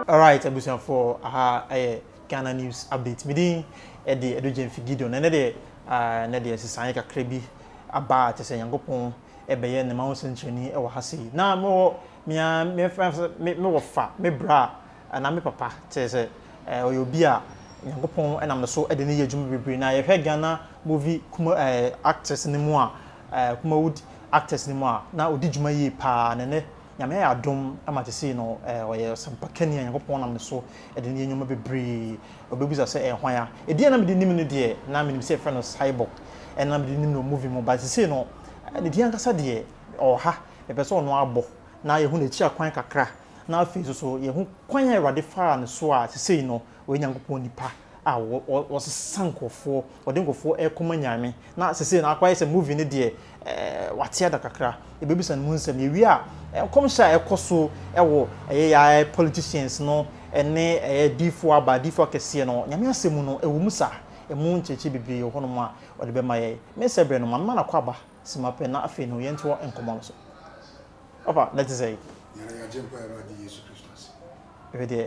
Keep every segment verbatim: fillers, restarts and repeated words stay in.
All right, abusan for aha eh Ghana news update. Midi e de Edogen Figido na ne de ah na de sesan kakra bi aba te se Yankopon e beye ne ma wo sencheni e wo hase. Na me me me me wo fa me bra na me papa te se eh oyobi a Yankopon enam ne so e de ne yedwum bebre na ye hwe Ghana movie kuma eh actors ne mu a eh kuma wood actors ni mu a na odi dwuma yi pa ne ne nyame ya dom amate sei no eh oye sampakani Yankopon nam ne so e de ne nyoma bebre obebuza se eh hwan ya e die na me de nim ne de na me nim se friend Cyborg e na me de nim no movie mo ba sei no ne die ankasa de o ha e pe so no abo na ye hu na chi akwan kakra na afi so so ye hu kwan ya Awurade fa ne so a sei no o Yankopon nipa ah was sankofo odenkofo e koma nyame na sese na akwa ese movie ne de eh watia da kakra e bebisa no nsem ye wi a komsha e koso e wo e ya politicians no ene e difo aba difo kese no nyame asemu no e wo musa e mu ncheche bibiri ho no ma ode be maye me sebre no man na kwaba simape na afi no yento enkomo no so opa let us say yana ya jempa era di Yesu Christus e de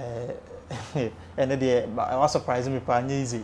eh and the I was surprised me pa easy.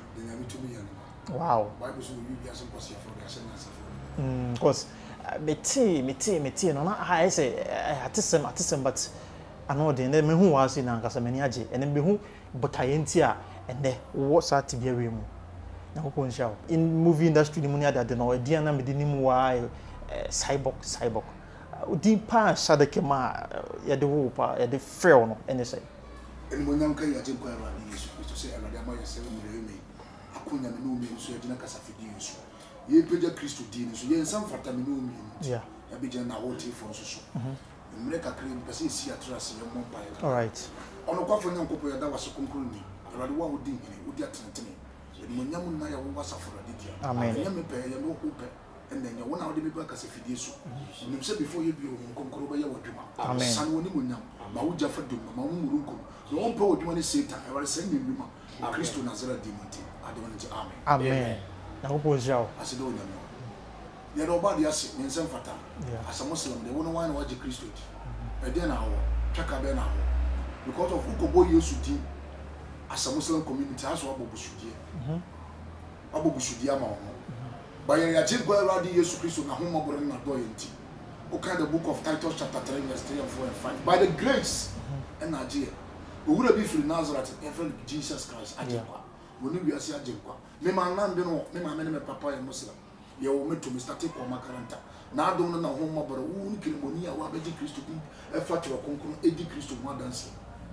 Wow. Bible so you be some possible for the sense of. Mm, cause me tea, me tea, me tea no na I say atisem atisem but I know the me hu was in ankasa mani age and me hu botaye a and the what sat to be a mu. Na ko nsha in movie industry ni mu ni adade no e na me di nim wa cyborg cyborg. Odi pa sadeke ma ye de wo pa ye de frel no ene say. And when I'm going to go around to say, I'm going to say, I couldn't know me, so I didn't cast a video. You put the Christo Dean, so you're some fat and know me. Yeah, I began a whole tea for so. America cream, because it's here trust your mom pile. All right. On a coffin, Uncle, that was a conclusion. I rather one would think with that Tantini. When Yamun Naya was a for a did. Amen. You pay your no hope, and then you want out the back as a video. You said before you be on Concoro, you would do. Amen. Son, when you know, Mauja for Duma, Mamuruko. No one power do any Satan. I was saying you a Christo Nazareth demon. I don't want to amen. Amen. I hope was Joe. I said, oh, no. Nobody has in some fata. As a Muslim, they won't want to watch a Christo. A dinner hour, check a banner. Because of Ukobo used to as a Muslim community, as well as Bushudi. Abu Bushudiama. By a jib where Radi Yesu Christo, Nahuma Borana Doyenti. What kind of book of Titus chapter three, verse three and four and five? By the grace and Nigeria. We would be free Nazareth and friend Jesus Christ. Ajekwa. We need to see Ajekwa. Me man land no, me man me papa e Muslim. Ye wo me to me start ko makaranta. Na do no na ho maboro wo ni kirimonia wa be di Christo bi e fa tro konkon e di Christo mo dance.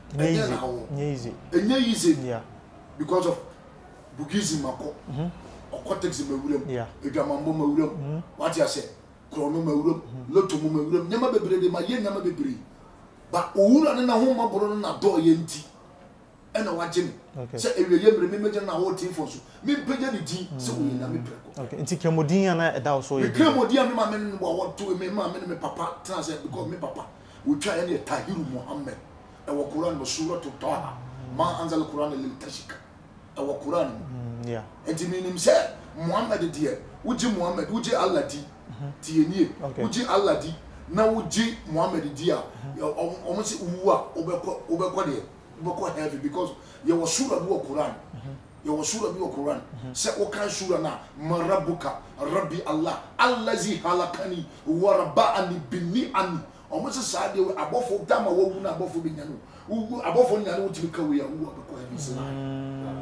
Easy. Enye easy. Yeah. Because of Buddhism mako. Mhm. Okotex mawuram. Yeah. Edwamambo mawuram. What you say? Krono mawuram. Loto mo mawuram. Nyama bebre de ma ye nyama bebre. But owura ne na ho maboro na do ye nti e na waje me se ewiye mre me meje na ho tin for so me peje ni din se wo na me preko okay nti kemodin ana e da so ye kemodin me ma me no wo to me ma me me papa tana say because me papa we try any Tahiru Muhammad e wo Quran no surah to Taha ma anzal Quran lil tashika e wo Quran yeah enti me nim say Muhammad die uji Muhammad uji Allah di ti enie uji Allah di na wuji Muhammad dia omo se uwa obekọ obekọ de obekọ heavy because ye was sura bi Quran ye was sura bi Quran se o kan sura na marabuka rabbi Allah allazi halakani wa rabbani binni an omo se sa de abofo dama wo wu na abofo bi nyano wu abofo nyano wo timi kawe ya wu obekọ heavy se na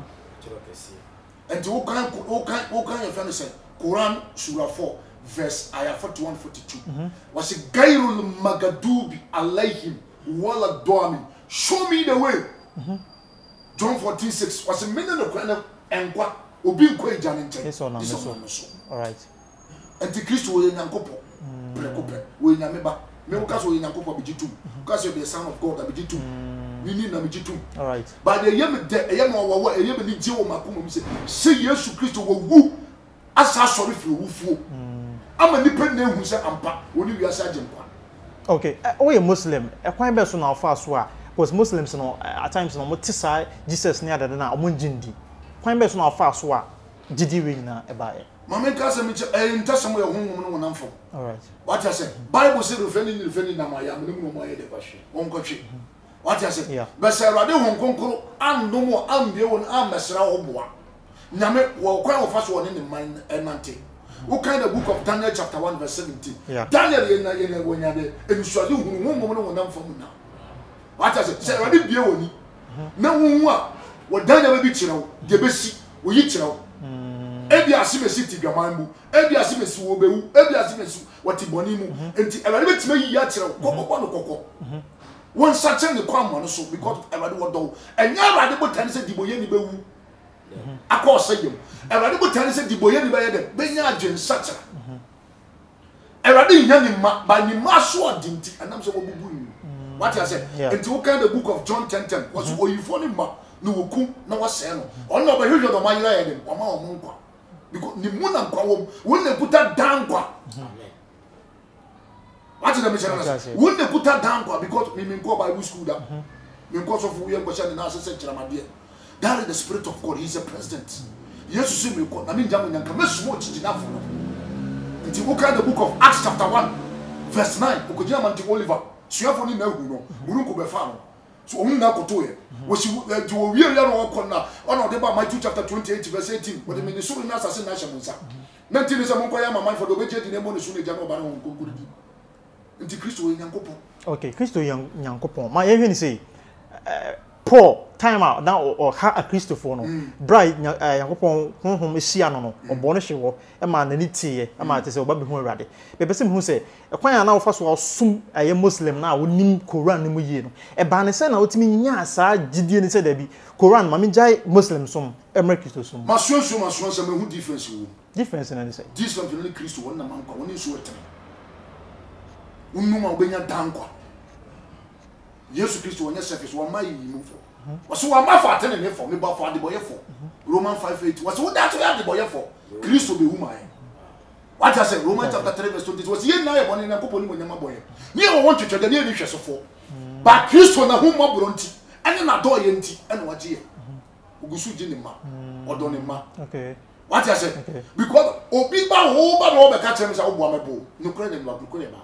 enti wo kan wo kan wo kan ye fa say Quran sura four verse ayah forty-one forty-two mm-hmm. was a gairul magadubi alayhim wala doami show me the way mm-hmm. John fourteen six was a minute of kind of enkwa obi nkwa ejane nche yes or no all right antichrist wo yankopo prekope wo nyameba me wo kaso wo yankopo bijitum kaso the son of God bijitum we need na bijitum all right but the yem de yem wo wo yem ni je wo makomo mi say say Yesu Christ wo wu asa sorry for wufuo ama nipa na ehu se ampa woni wiase agyenkwa okay we a Muslim e kwan be so na ofa so a because Muslims no at times no mo tisa Jesus ne adade na omo ngindi kwan be so na ofa so a gidi we nyina e ba e mama nka se me e ntasem ye honhom no wonamfo all right what I say Bible say refeni ni refeni na ma ya me mu mo ye de ba hwe won ko hwe What I say? But say Rade won konkoro am no mo am be won am mesra oboa. Nyame wo kwan wo fa so won ne man enante. What kind of book of Daniel chapter one verse seventeen? Daniel yena yena wonya de ensuade hunu mo mo no wonam fam na. What I say? Say Rade bie woni. Na wonhu a wo Daniel be kire wo de besi wo yi kire wo. Ebi asimesi ti dwaman mu, ebi asimesi wo bewu, ebi asimesi wati boni mu. Enti Rade betime yi ya kire wo kokko no kokko. One such thing the common so because everybody would do. And now I did tell say the boy any bewu. I call say him. Everybody would tell say the boy any by them. Benya Jen such a. Everybody young by the maso didn't and I'm so boo. What I said. And to kind the book of John ten ten was what you phone him no ku no was saying. All no but you my lady or my because the moon and go when they put that down. What is the mission? Wouldn't they put that down because we mean go Bible school that because of we are questioning the answer said that is the Spirit of God. He's a president. Yes, you see me. I mean, Jamin and Kamesh watch enough for them. Until you look at the book of Acts chapter one, verse nine. Okojama to Oliver. So you have only know who know. Urunko Befano. So we now go to it. Was you to a real young one now? On the Matthew chapter twenty-eight, verse eighteen. What I mean, the Surin assassination. Nineteen is a monk. My mind for the budget in the morning. Soon, Jamo Baron could be. Okay, Christo young Yankopon. My even say Paul time out now or ha a Christopher no bright Yankopon home is Siano or Bonisho, a man and tea, a man to say Bobby Horade. But person who say a quite now first was soon a Muslim now would mean Koran in Muyino. A banison out to me, yes, I did say there be Koran, Mammy Jai Muslim some American some. Monsieur, so much once a who difference you difference in any say. This one really Christo one among one is what. Unuma ubenya dankwa Yesu Kristo wanya service wa mai yimu fo waso wa ma fa tene ne fo me ba fo ade boye fo Roman five eight waso wo that we ade boye fo Kristo be huma e what I say Roman chapter three verse twenty was ye na ye boni na koponi mo nyama boye me wo won twetwe de ne hwe so fo ba Kristo na huma bronti ene na do ye nti ene waje ye ugusu ji ne ma odo ne ma okay what I say because obi ba ho ba no be ka chere me say wo bo amebo no kure ne ba kure ba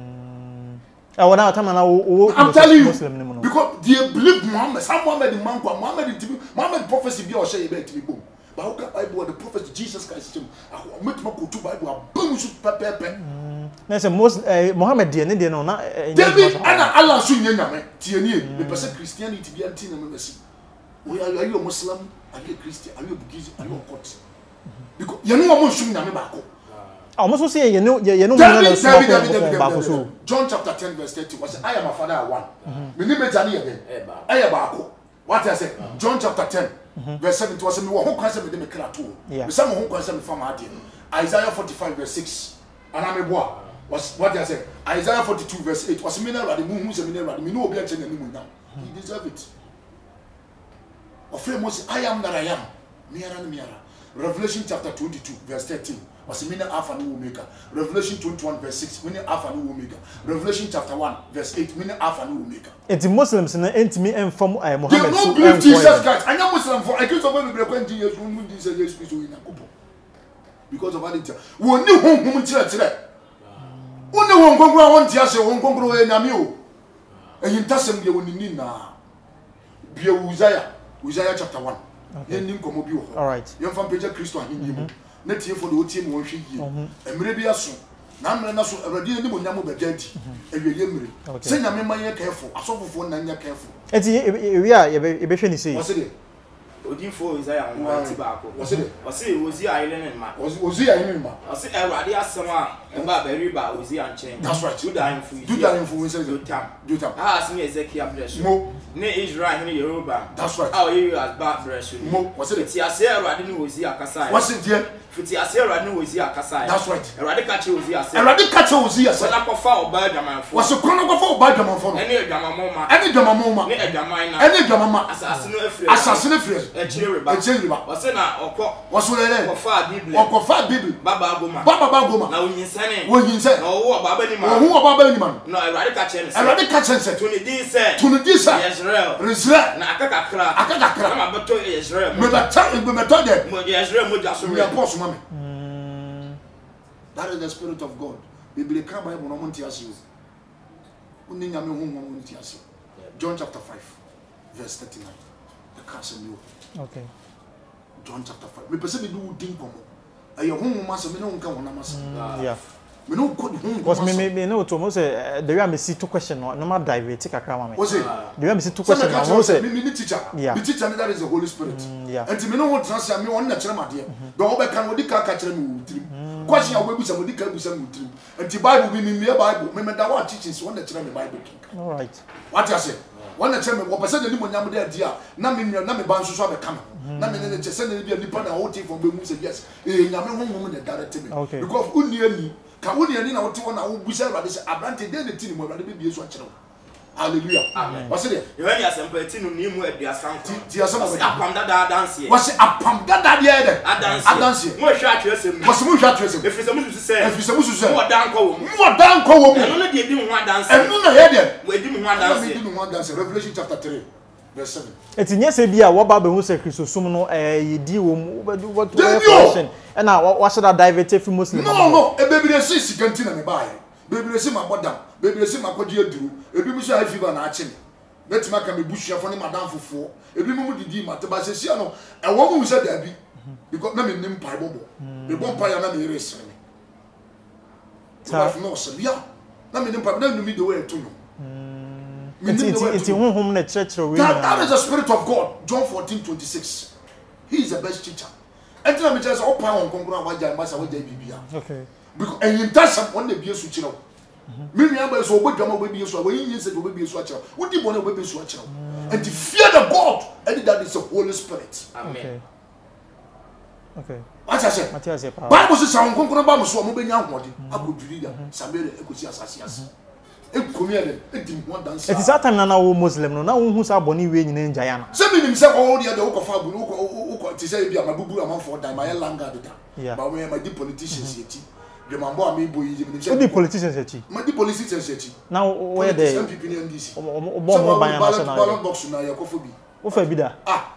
I want to now. I'm telling you, because they believe Muhammad, some Muhammad in Manqua, Muhammad in Muhammad prophecy be or say about to be boom. But how can Bible the prophet Jesus Christ? I make my go to Bible, boom, shoot pepper. There's a most Muhammad dear, Indian or not. David and Allah soon, T N A, the person Christianity be anti membership. Are you a Muslim? Are you a Christian? Are you a Buddhist? Are you a Coptic? Because you know I'm showing them back. I almost say you know you know David, David, David, David, John chapter ten verse thirty was I am a father of one. Me name is Jani again. I am Bako. What I say? John chapter ten verse seven was me who can say me dem kra to. Me some who can say me from ade. Isaiah forty-five verse six. And I'm a boy. Was what I say? Isaiah forty-two verse eight was me na rade mu hu se me na rade me no obi a che na mu now. He deserve it. Of famous I am that I am. Me ara me ara. Revelation chapter twenty-two verse thirteen. Was meaning Alpha and Omega. Revelation twenty-one verse six, meaning Alpha and Omega. Revelation chapter one verse eight, meaning Alpha and Omega. It's Muslims and intimate and from Muhammad. They don't believe Jesus Christ. I know Muslim for I can't survive the break Jesus who Jesus Jesus Christ in a couple. Because of that, we knew whom whom today. Only one conqueror one tears one conqueror in a meal. And you tell them you will need now. Be a Uzziah, Uzziah chapter one. All right. Young from Peter Christo and him. Net here for the team one sheet. And maybe a son. Now, I'm not already in the Munamu Bagenti. And you're saying I'm careful. I saw for one year careful. It's we are a bit say. What's it? Odi fo Isaiah one tobacco. What's it? What's it? Was he island and man? Was was he island man? I say already as someone and Barbary bar was he unchanged. That's right. Do that info. Do that info. Do time. Do time. Ah, ask me Ezekiel bless you. Mo. Ne Israel in Yoruba. That's right. How you as bad bless you. Mo. What's it? Ti ase already no was he akasa. What's it here? Fiti ase already no was he akasa. That's right. Already catch was he ase. Already catch was he ase. Na kofa oba dama fo. What's the chrono kofa oba dama fo? Any dama mama. Any dama mama. Ne dama ina. Any dama mama. Assassin afre. Assassin afre. E chire ba. E chire ba. What's na okọ. What's le? Ofa Bible. Okofa Bible. Baba agoma. Baba agoma. Na onyinsane. Onyinsane. Na owo baba ni ma. Owo baba ni ma. No, already catch him. Already catch him. To the D say. To the D say. Israel. Israel. Na akaka kra. Akaka kra. Na mabeto Israel. Me beta, me beta de. Mo Israel mo jaso. Me apostle mama. That is the Spirit of God. Bible can Bible no monti asu. Uni nyame hu hu monti asu. John chapter five, verse thirty-nine. The castle new. Okay. John chapter five. Me person me do din komo. Ayo hu masa me no nka wona masa. Yeah. Me no ko hu. Because me me me no to mo say the way I me see two question no no ma divert kakra ma me. What's it? The way I see two question no mo say me me teacher. Yeah. Me teacher that is the Holy Spirit. Yeah. And me no want transfer me on na kire made. Do wo be kan wo di ka ka kire me wutrim. Question we busa mo di ka busa me wutrim. And the Bible me me Bible me me da wa teachings won na kire me Bible king. All right. What you say? One na kire me wo person ni mo nyam de dia na me na me ban so so be kan. Na me ne kire na bia nipa na wo take from be mu say yes. Eh nyame honhom na direct me. Because uni ani ka woni ani na wote wona wo busa Awurade se abrante de ne tini mo Awurade be bie so akere wo. Hallelujah. Amen. What's it? You heard yourself tinu ni mu aduasan. Ti asan What's apam dada dance here? What's apam dada de de? Dance. Mo hwa atwesem. What's mo hwa atwesem? Efisa mu su se. Efisa mu su se. Mo dan ko wo mu. Mo dan ko wo mu. Eno na de di mu dance. Eno na he de. We di mu dance. We di mu dance. Revelation chapter three. Verse seven. Eti nyese bia wo ba be hu se Christosum no eh yedi wo mu what question and now what should I divert if Muslim no no e baby dey see siganti na me buy baby dey see my bodam baby dey see my kwadi aduru ebi mu so high fever na ache me betima ka me busuafo ne madam fofo ebi mu didi mateba se sia no e wo mu se da bi because na me nim pai bobo me bon pai na me resere me ta no se bia na me nim pai na me de way to no It's it's home na church we that is the spirit of God. John fourteen twenty-six. He is the best teacher. And tell me just open on kongura waja mbasa waja bibia. Okay. Because and in that some one dey be so chiro. Me me aba so obodwama we be so we yin say we be so chiro. Wo di bone we be so chiro. And to fear the God, and that is the Holy Spirit. Amen. Okay. Okay. What I say? Matthias say power. Bible says on kongura ba mo so mo be nya hodi. Akoduri da. Samere ekosi asase ase. It is that time na wo Muslim no na wo hu sa boni we nyina njaya na se bi nim se all the other fa bu no ko ti say bi amabubu amanfo dan my langa da ba we ma di politicians yeti be mambo am ibo yi nim se di politicians yeti ma di politicians yeti now where the M P P N D C obo mo ban na national ballot box na yakofo bi wo fa bi da ah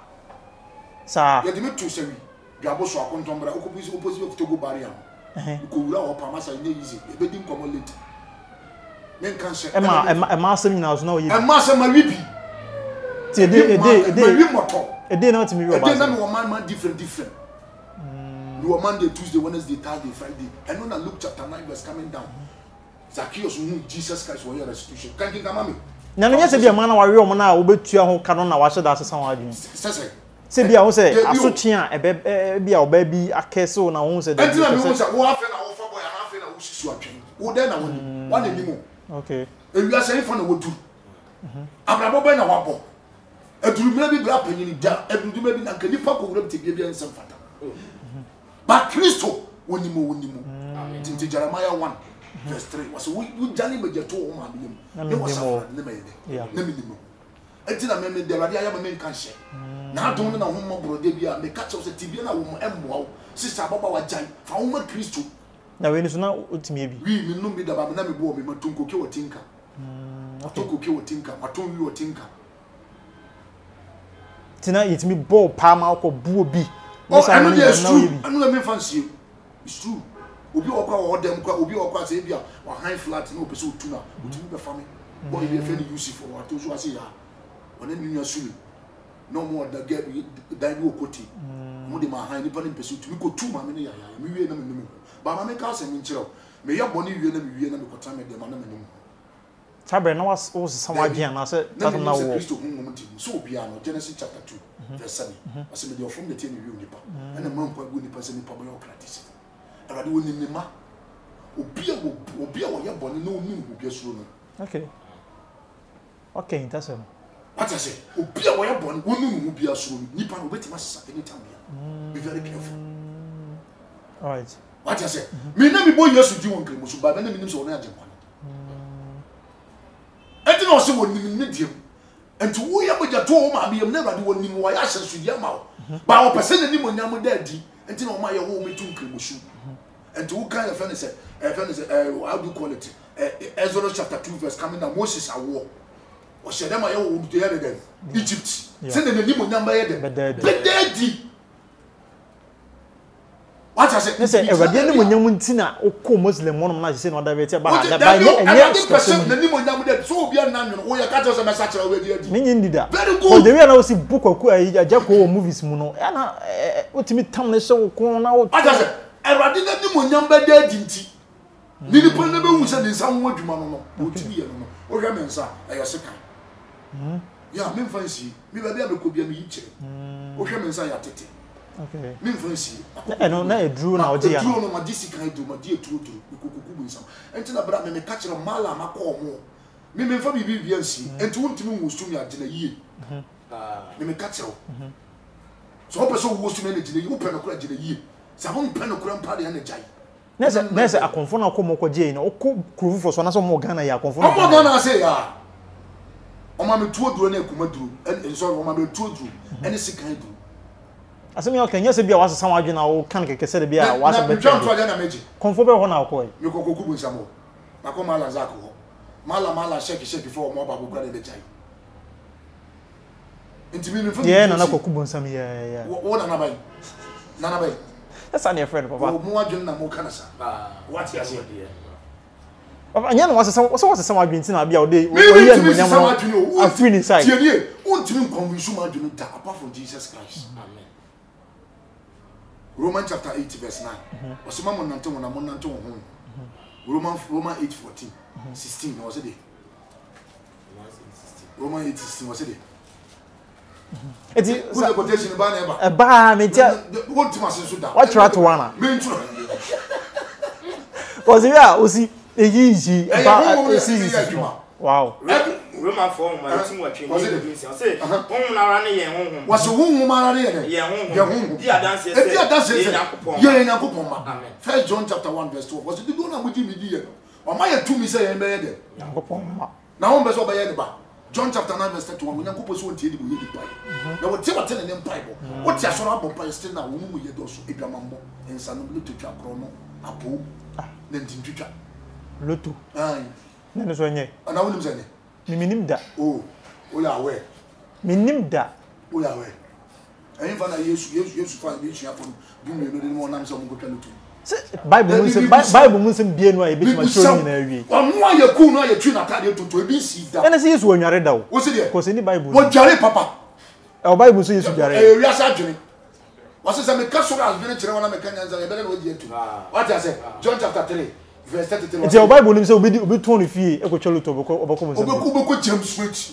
sa ye di me tu se wi dwabo so akontombra okopisi opposite of Togo barrier ko wura o pa masa nye easy e be di nkomo late men kan se e ma e ma asem na so na o yi e ma se ma wibi ti e de e de e de ma wi moto e de na ti mi wi o ba e de na me man man different different you are Monday, Tuesday, Wednesday, Thursday, Friday. And when I look chapter nine verse coming down, Zacchaeus knew Jesus Christ for your restitution. Can you come me? Na no yes be a man na wari o mo na obetua ho ka no na wa hye da asesa ho adwin. Sese. Se bia wo se asotwe a e bia oba bi akese o na wo se da. Enti na me wo se wo afa na wo fa boy na afa na wo sisu atwen. Wo den na wo ni. Wa na ni mo. Okay. E wi ase fa na wo du. Mhm. Abrabo be na wa bo. Eduru me bi bra panyin da. Eduru me bi na kanipa ko wura tebia bia nsem fata. But Christo woni mo woni mo. Tinti Jeremiah one verse three was we we jali me je to o ma bi mu. Ne was afra ne me ye. Ne me ni mo. Enti na me me de rade aya me kan hye. Na adon na ho mo brode bia me catch us tibia na wo mo emmoa. Sister baba wa jan fa wo ma Christo. Na we ni so na otimi bi. Wi me no bi da ba na me bo me matunko ke wotinka. Matunko ke wotinka, maton wi wotinka. Tina yitimi bo pa ma ko buo bi. Oh, I know it's true. I know me fancy. It's true. Obi okwa wo dem kwa obi okwa say bia wa high flat na opeso tuna. Otimi be fa me. Boy be friend use for what to so say ya. One ni nua sulu. No more da get dan wo koti. Mo de ma high ni pa ni peso tumi ko tu ma me ne ya ya. Me wie na me nim. Ba ma me ka se me nkire. Me ya boni wie na me wie na me kota me de ma na me nim. Tabre na was was some idea na say that na wo. Christo hu mo tim. So obi ano Genesis chapter two verse seven. I say me dey from the ten we nipa. And the man kwa go nipa say nipa boy practice. Awade woni nima. Obi a obi a wo ye boni na onu obi asuro no. Okay. Okay, that's it. What I say? Obi a wo ye boni onu obi asuro nipa no betima sesa anytime bia. Be very careful. All right. What I say? Me na me boy yesu di won kremo so ba na me nim so wona agye kwan. Enti no se woni nim ne diem. Enti wo ya boja to o ma biem na Awade woni nim wo ya hyesudia ma wo. Ba wo pese na nim onyam da adi. Enti no ma ye wo metu kremo so. And who kind of friend say, a friend say, how do you call it? Exodus chapter two, verse coming down. Moses at war. Or said, "Am I old to hear again?" Egypt. Send the name of number. But daddy. What I ne say Ewurade ne monyam ntina okọ Muslim monom na say no da beti ba da ba ye enye person na ni monyam da so obi an nan wo ye ka tell say me sakira we di adi menye ndida very good the way na wo si book kwaku ajako wo movies mu no na otimi tam ne hye ko na wo aka say Ewurade na ni monyam ba da adi nti ni ni pon na be hu say ni nsa ho adwuma no no otimi ye no no wo hwe me nsa ayo seka mm ya me fancy me ba bia me ko bia me yiche wo hwe me nsa ya tete okay me fancy eh no na edru na oje ya no ma disi kan do ma di etru etru ikukuku bu nsam enti na bra me me ka kire mala ma ko mo me me fa bibi bia nsi enti wontimi nwostum ya gina yie ah me me ka kire so ope so nwostum na gina yie ope no kura gina yie sa ho mpe no kura mpa de na jai nese nese akonfo na ko mo ko je na okọ kurufo so na so mo Ghana ya akonfo na mo Ghana say ya o ma me tuo duro na ekuma duro en sorry o ma me tuo duro ene sikan duro asemi o kenya se bia wasesa wadwe na wo kan keke se de bia wasa be twa twa na meji konfo be ho na ko e me kokoko bu nsamo na ko mala zako ho mala mala shake shake before mo ba ko kura de jai intimi me fa ye na na kokubu nsam ye ye wo na na bai na na bai that's an your friend papa mo wadwe na mo kana sa ah what ya say papa nya na wasesa so wasesa wadwe ntina bia o de o ye no nya mo afri ni side tie nie ontimi convince ma adwe da apart from Jesus Christ amen Romans chapter eight verse nine osema mo nante mo na mo nante wo ho Romans Romans eight fourteen sixteen was it Romans eight sixteen was it eti the quotation ba na eba e ba me tia what to masen so da what try to wana me ntro cause ya osi eyi ba esi wow Roman form my team watch was it say hon na ra ne ye honhom was honhom ma ra ne ye ye honhom ye honhom dia dance say dia dance say yakopon ye yakopon ma amen First John chapter one verse twelve was it do na mo di mi di ye o ma ye tu mi say ye be ye de yakopon ma na hon be so be ye de ba John chapter nine verse thirty-one yakopon so tie di bo ye di pa na wo tie what ne Bible wo tie so ra bo pa still na wo mu ye do so edwamambo ensa no lu twetwa kro no apo na ntintwitwa loto ai na no so nye ana wo nim say ne miminim da oh o ya we minim da o ya we ẹ̀yin fa na Yesu Yesu Yesu fa bi twa fo bi me no de mo nam so mo gotwa lutu se Bible mun se Bible mun se bie no a ebi ma show ni na awie onu aye ku no aye twi na tade tonto ebi si da ene se Yesu onware da wo se de ko se ni Bible wo jare papa e Bible so Yesu jare e wi asa dwene wo se se me ka so ra dwene kire wona me ka nyanza e be na wo di etu what I say John chapter three verse thirty-three it's your Bible nim say obi obi ton fie e ko cholo to oboko oboko mo se oboko oboko James switch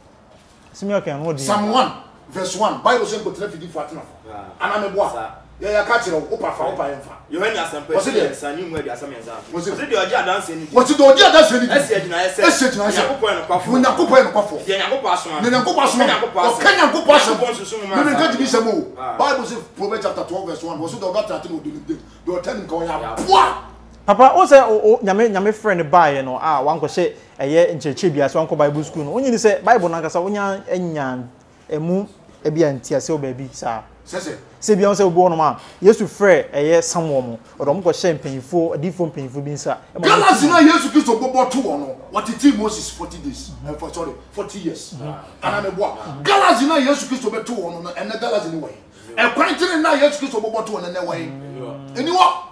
simi akan no di Psalm one verse one Bible say ko three fifty fatina ana me boa ya ya ka kire o pa fa o pa yemfa Yohani asampa sani mu adi asamenza wo se de oji adanse ni wo se de oji adanse ni esi agina ese esi agina ese yakopon no kwafo mo yakopon no kwafo ye yakopon asoma ne yakopon asoma o kan yakopon asoma me me ka di se mo Bible say Proverbs chapter twelve verse one wo se de oga thirteen o de de o ten nkan ya poa papa o say o nyame nyame friend buy no ah wan ko hye eye ncheche bia so wan ko Bible school no onyi ni say Bible na kasa onya enya emu e bia ntia se o ba bi sa sese se bia on say obo no ma Yesu frɛ eye Samuel mo o do mo ko hye mpanyifo adifo mpanyifo bi nsa Galas na Yesu Kristo bobo to no what it Moses forty days for sorry forty years ana me boa Galas na Yesu Kristo be to no no ene Galas ni wai e kwantene na Yesu Kristo bobo to no ne wai eni wo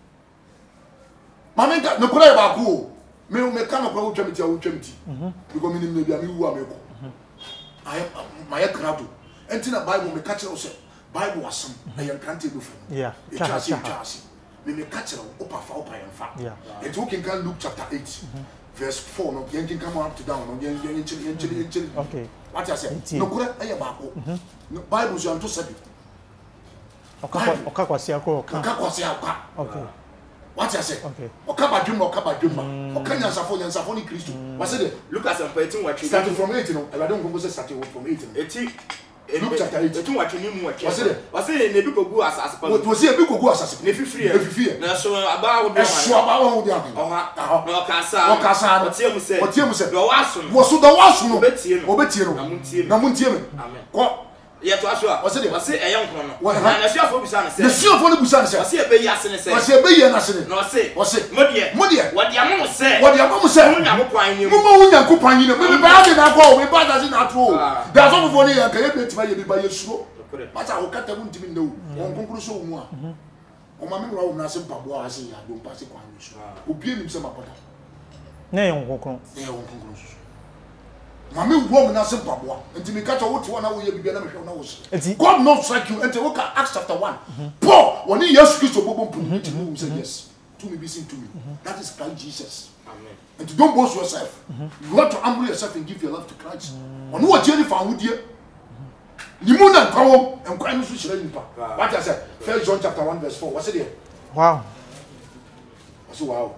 mame ga no kura ba ku me me ka no kura wo twamiti a wo twamiti because me nim no bia me wu a me ko I my krado enti na Bible me ka kire wo se Bible wasam na yan kante do fu yeah e chasi chasi me me ka kire wo pa fa wo pa yan fa yeah enti wo kin kan Luke chapter eight verse four no yan kin come up to down no yan yan chili yan chili yan chili okay what I say no kura aye ba ko Bible so anto sabi okakwa okakwa sia ko okakwa sia ka okay what I say okay okaba dwuma okaba dwuma okanya nsafo nyansafo ni Kristo wase de Lucas and eighteen watch starting from eight no I don't go say starting from eight no eti Luke chapter eight eighteen watch ni mu watch wase de wase ne bi kogu asase pa wo se bi kogu asase ne fifiri ne fifiri na so aba wo e so aba wo de ade oha na okasa okasa otie mu se otie mu se do waso wo so do waso no obetie no obetie no na muntie na muntie me amen ko ye to aso a wase de wase eye nkron no na na suafo bisa na se na suafo no bisa na se wase ebe yi ase ne se wase ebe yi na se ne na wase wase modie modie wode amu se wode amu se mu nya kopan ni mu mu mu nya kopan ni me ba de na ko me ba da se na to da so fofo ni yan ka ye betima ye bi ba ye suro mata o kata mu ntimi ndo won konkuru so mu a o ma me wo na se mpaboa ase ya do mpase kwa nsu obi enim se mapota na ye nkonkron na ye nkonkron so ma me wo na se mpaboa enti me kacha wo to na wo ye bibia na me hwe na wo so God not strike you enti wo ka Acts chapter one Paul woni Yesu Kristo bobo mpunu enti wo say yes to me be seen to me that is Christ Jesus. Amen. And you don't boast yourself. Mm-hmm. You have to humble yourself and give your life to Christ. On what journey for would you? Nimuna and Kawo and Quine Sushi. What I said, First John chapter one, verse four. What's it here? Wow. What's wow?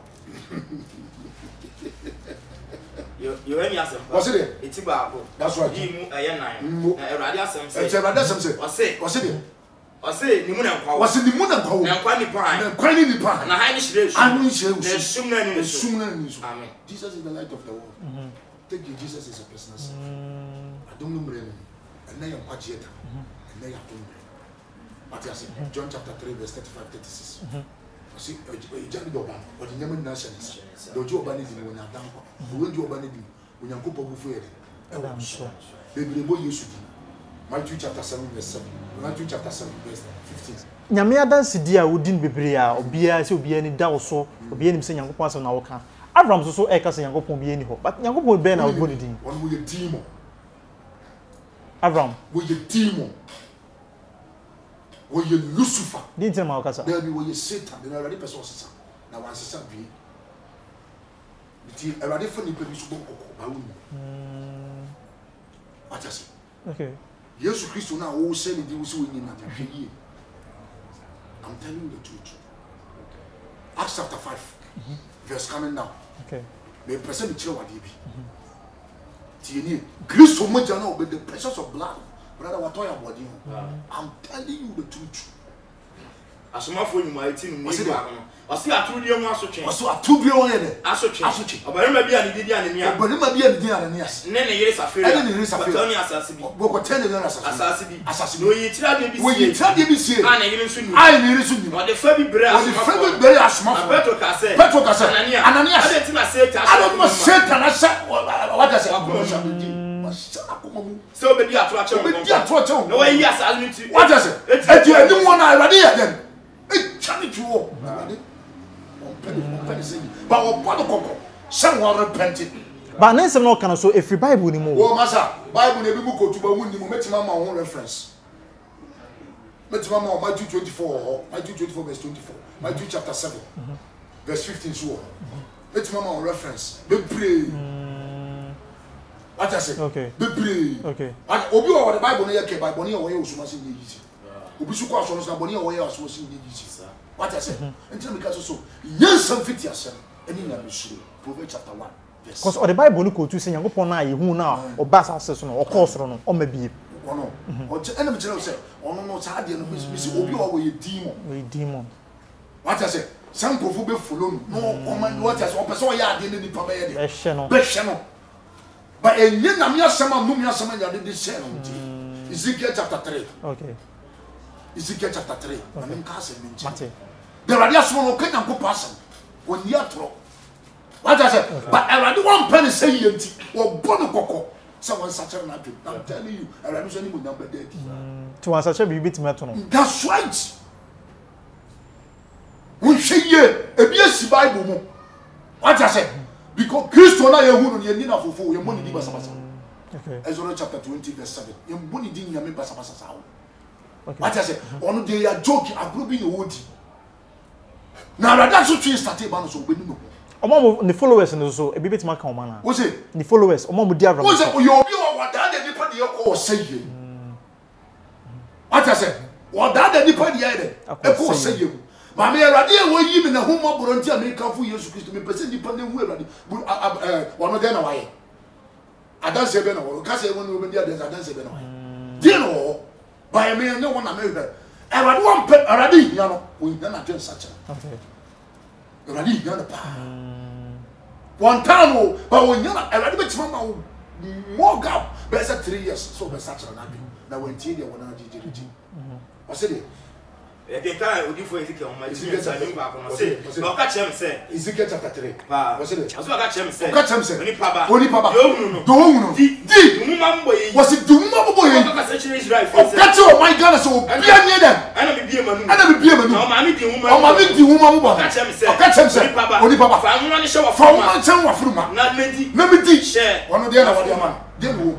You you any asem. What's it here? It's about. That's right. You a yen nine. A radio asem say. It's a radio asem say. What's it? What's it here? Ose ni mu na nkwa. Wase ni mu na nkwa. Na nkwa ni pan. Na nkwa ni pan. Na ha ni shire su. Anu shire su. Na sum na ni su. Sum na ni su. Amen. Jesus is the light of the world. Mhm. Take you Jesus is a personal self. I don't know mre ni. And na nkwa jeta. And na ya to mre. What you say? John chapter three verse thirty-five thirty-six. Mhm. See, you just do oba. But the name nations. Do you oba ni di wo na danko. Wo ndi oba ni di. Onyankopɔ bu fu yede. E wo so. Bebrebo Yesu di. Matthew chapter seven verse seven. Matthew chapter seven verse fifteen. Nyame adanse di a wodin bebre a obia se obia ni da wo so obia nim se Nyankopɔn asem na wo ka. Abraham so so e ka se Nyankopɔn bia ni ho. But Nyankopɔn be na wo boni din. One we demon. Abraham. We demon. We Lucifer. Din tell ma wo ka sa. There be we Satan. There already person sisa. Na wan sisa bi. Biti already for ni pe bi so kokko ba wu. Mm. What you say? Okay. Jesus Christ now will say the deals with him. I'm telling you the truth. Acts chapter five, mm-hmm. verse coming down. Okay. The person the children will be. Tieni, Christ so much now, but the precious of blood. Brother, what are you body? I'm telling you the truth. Asoma fo nyuma eti ni ni ba no. Osi atudie mu asotwe. Osi atudie won ye de. Asotwe. Asotwe. Obarima bi ani didi ani nia. Obarima bi ani didi ani nia. Ne ne yere safiri. Ne ne yere safiri. Batoni asase bi. Boko tene ne asase. Asase bi. Asase bi. No yi tira de bi sie. We yi tira de bi sie. Ana yere nso ni. Ai ne yere nso ni. O de fa bi bre asoma. O de fa bi bre asoma. Petro ka se. Petro ka se. Anania. Anania. Ade ti na Satan. Ade ma Satan asa. What does it? So obedi atro ache. Obedi atro ache. No way yes almiti. What does it? Eti eni mo na ready again. E chani tuo. But what part of coco? Someone repented. But na sem no kan so every Bible ni mo. Oh masa, Bible na bi mu ko tuba mu ni mo metima ma ho reference. Metima ma Matthew twenty-four, Matthew twenty-four verse twenty-four, Matthew chapter seven verse fifteen so. Metima ma reference. Be pray. What I say? Okay. Be pray. Okay. Obi o the Bible na yake Bible na wo ye osuma se ni yisi. Obi su ko aso no sa boni wo ye aso se ni yisi. What I say? Until because so yes some fifty asem eni na bisu Proverbs chapter one verse. Because all the Bible no ko tu say Nyankopon na ye hu na o ba asase so no o course no o ma bie. Ono. O je ena me tell say ono no sa de no bi si obi o we demon. We demon. What I say? Some profu be follow no. No command what I say o person o ya de ni pa be ye de. Be hye no. Be hye no. But enye na me asema no me asema ya de de share no. Ezekiel chapter three. Okay. Ezekiel chapter three. Na me ka se me nchi. Mate. The radiation no can go pass on year throw. What I said, okay. But I do one penny say empty or bonny coco. Someone such an apple. I'm telling you, I don't any number dead. To answer, should be bit metal. That's right. We say, yeah, a B S C Bible. What I said, because Christo na ye hunu ye nina fufu ye money di basa basa. Okay. Exodus chapter twenty verse seven. Ye money di ye me basa basa sa. Okay. What I said, ono dey ya joke agrubi ye wodi. Na rather so twin start ba no so obenu no. Omo the followers no so e bi bit ma kan o ma na. Wo say the followers omo mo di Abraham. Wo say o yo obi o wada de nipa de ko say ye. What I say? Wada de nipa de ye de. E ko say ye. Ma me Awurade e wo yi mi na hu mo boro nti America fu Yesu Kristo me pese nipa de hu Awurade. Eh wono de na wa ye. Adanse be na wo ka say wo no be dia de adanse be na wa ye. Di no ba me ne wona me be. Awurade won pe Awurade ya no wo nya na twen sacha. Okay. Awurade ya no pa. One time o ba wo nya na Awurade be tima ma wo more gap be say three years so be sacha na bi na won tie de wona jijiriji. O se de The guy who for Ezekiel on my team is saying, no, catch him, say, Ezekiel chapter three. Was it? I saw catch him, say, catch him, say, only Papa, only Papa, don't know. Did was it Dumbo boy? Catch you, my God, so be near them. I don't be a man, I never be a man. no, mammy, the woman, Oh, mammy, the woman, catch him, say, catch him, say, Papa, only Papa, I'm going to show a from form, one town of Ruma. not many, Let me teach. share One of the other man. Then who?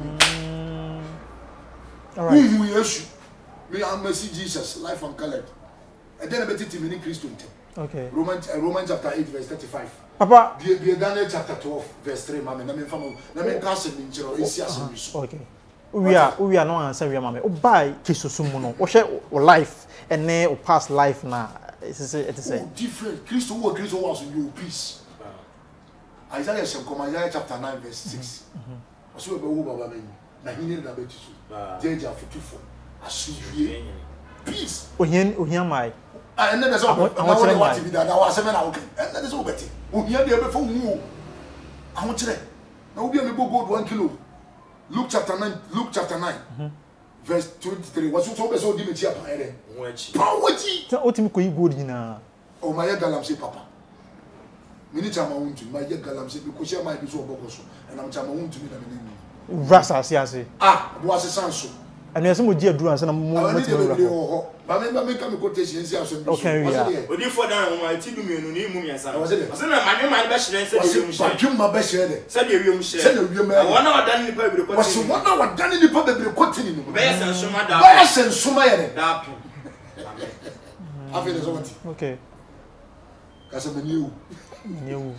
All right. Who we issue? Me and mercy Jesus, life uncolored. And then I bet it in Christian. Okay. Romans, uh, Romans chapter eight, verse thirty-five. Papa. Be, be Daniel chapter twelve, verse three. Mama, na me famo, na me cousin in Chero, is yes. Okay. We are we are no answer we are mama. O buy Kristosumu no. O share o life and then o past life na. It is it is oh, different. Christo who Christo was in your peace. Isaiah shall come Isaiah chapter nine, verse six. Also, be who baba me. Na hini na be tisu. Jeja fifty-four. Asuvie. Peace. Ohien ohien mai. And then there's all I want to watch that. I was seven okay. And that is all better. Ohien dey be for mu. I want to. Now we be me go gold one kilo. Luke chapter nine. Luke chapter nine. Mm-hmm. Verse twenty-three. Was so be so di me tia pa ere. Powerji. So otimi ko yi gold nyina. O my galam say papa. Mini chama untu. My galam say because share my be so obokoso. And I'm chama untu me na me ni. Rasa asiase. Ah, bo ase sanso. And yes, mo dia duru ansa na mo mo ti mo. Ba me ba me come quotation si aso bi. Okay, yeah. Odi for dan o ma ti du mienu ni mu miensa. O se na manu ma be hire se de mu hire. Ba twem ma be hire de. Se de wiem hire. Se de wiem ma. Wona wadan ni pa bebre ko. Wasi wona wadan ni pa bebre ko tini ni. Be sen soma da. Be sen soma ye de. Da pim. Afi de so wati. Okay. Kasa me niu. Niu.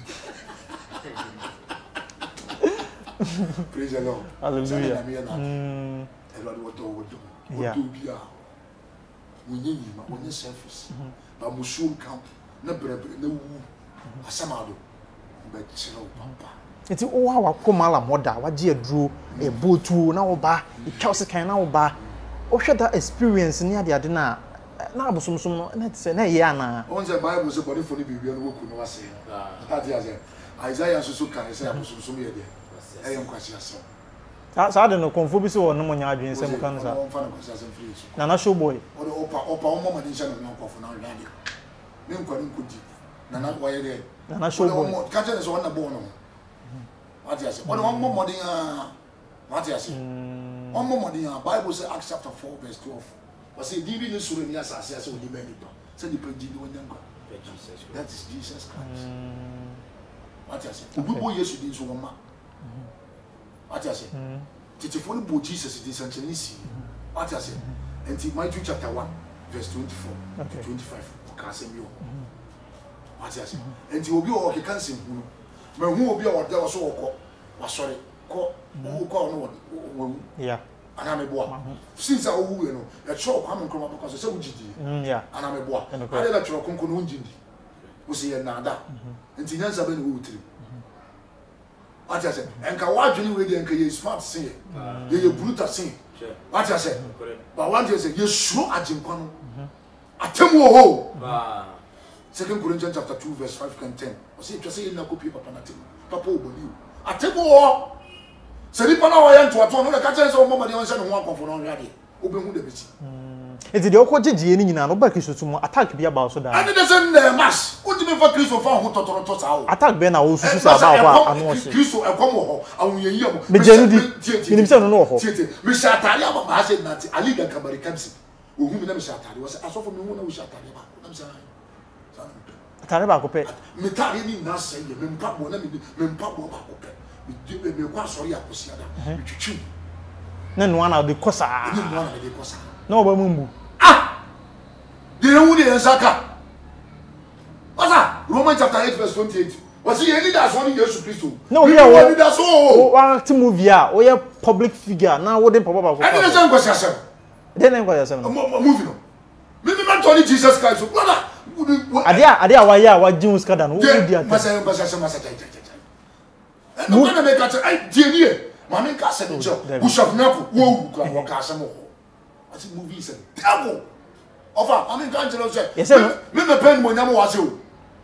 Praise the Lord. Hallelujah. Mm. Everybody what do yeah. Bia. We need you, but on the surface. But mushroom camp, na brebre, na wu. Asamado. But chiro papa. Enti o wa wakoma la moda, waje aduro, e botu na wo ba, e twose kan na wo ba. O hwe that experience ni ade ade na na abosomsom no na tse na ye ana. On the Bible say body for the baby no woku no ase. Ah, dia say. Isaiah so so kan say abosomsom ye de. Eyem kwasi ase. Sa sa de no konfo bi se wo no monya adwen nsem kan sa. Na na show boy. O opa opa o mama din sha no nkofo na hwade. Me nkwari nkodi. Na na wa ye de. Na na show boy. Ka tell us one na bo no. What you say? O no mo modin ah. What you say? On mo modin ah. Bible say Acts chapter four verse twelve. Was say di bi ni suru ni asase ase odi mani to. Say di peji ni wonya nkwa. That is Jesus Christ. What you say? Obi bo Yesu din so woma. What you say? Titi for the Jesus is this. What you say? And Matthew chapter one, verse twenty-four to twenty-five. Casemio. What you say? And you will be all he can sing. But who will be our there was so was sorry. Call who call no. Yeah. And I'm a boy. Since I will know a show coming from because so G D. Yeah. And I'm a boy. I let your conquer Jindi. We see another. And Tinanza Ben Wootry. What I say? And can watch anyway, then can you smart sing? You brutal sing. What I say? But one day say, you sure at Jim Cono. I tell you, oh, Second Corinthians chapter two, verse five and ten. I say, to say in a copy of Papa Natim. Papa will believe. I tell you, oh, say, if I know I am to a ton of the catchers or Mamma, the answer one for already. Open who the bitch. It's the awkward G N no back is to attack be about so that. And it doesn't mass. What do you mean for Christo for who taught us out? Attack Ben also about Christo and come home. I will hear you. Me Jenny himself no know. Mister Atalia, I said that I lead the Camari Camps. Who whom never shot Atalia was as often when we shot Atalia. I'm saying. Atare ko pe. Me tari ni na say me mpa bo na me me mpa bo ba ko pe. Me me kwa sorry akosia da. Me twitwi. Na no na de kosa. Ni no na de kosa. Na oba mumbu. Ah! The who the Saka. What's that? Romans chapter eight, verse twenty-eight. Was he any that's one in Jesus Christ? No, here one that's all. One to movie, or your public figure. Now, what then, Papa? I didn't say question. Then I'm going to say, moving on. Maybe not only Jesus Christ, brother. Adia, Adia, why are what Jews got done? Who did that? Massa, Massa, Massa, and no one make a I dear, Mammy Castle, who shall never woo, Castle. What's it movies and devil? Offer, I mean, Angelo said, yes, sir. Remember, pen when I was you.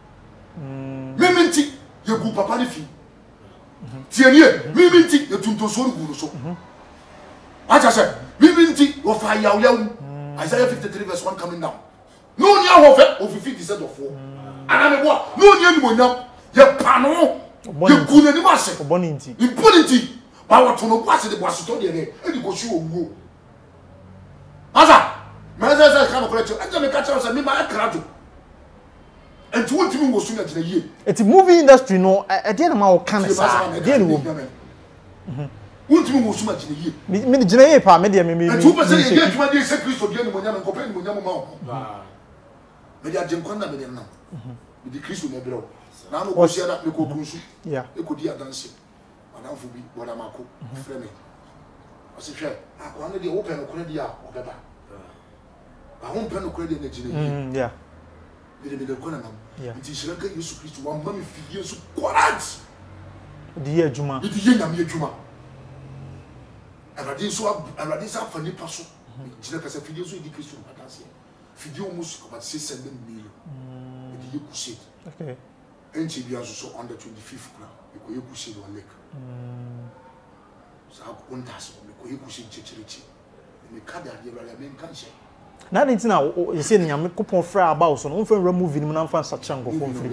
Miminti, you go papa the fee. Tierney, Miminti, you tunto so good so. What I said, Miminti, or fire young. Isaiah fifty-three, verse one coming down. no nya ho fe of fifty percent of four ana me bo no nya ni monyam ye pa no ye ku na ni ma se Obonenti impunity ba wa to no bo ase de bo asoto de ne e di ko shi owo asa me say say kan ko lecho anja me ka cha say me ma akrado and to want me wo su na gina yie it's movie industry no e dey na ma wo kan sa dey ni wo mhm untimi wo su ma gina yie me me gina yie pa me dey me me and two percent ye get one dey say Kristo dey ni monyam nko pe ni monyam ma ho me dey agem kon na me dey na me dey Kristo na brɛ na no go share that me ko kunsu yeah e ko di adanse madam fo bi boda mako frɛ me o se hwɛ akwa no dey wo pɛ no kore dey a obeba ba ho pɛ no kore dey na gina yie mm yeah de de de kona nam yeah nti shiraka Yesu Kristo wa mama fi Yesu correct di ye adwuma di ye nyam ye adwuma Awurade so awurade sa fa ni paso gina kasa fi Yesu di Kristo patanse fi di o musu ko ba se send me di ye kusi okay enchi bia so on the twenty-fifth kra ko ye kusi do lek mm sa ko ntas ko ye kusi chichirichi me kada de awurade me nkanse na dey na you say nyame kopon fra about so no fun movie ni na fa sacha ngo fon free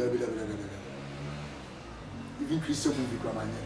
even Christian movie kwa manya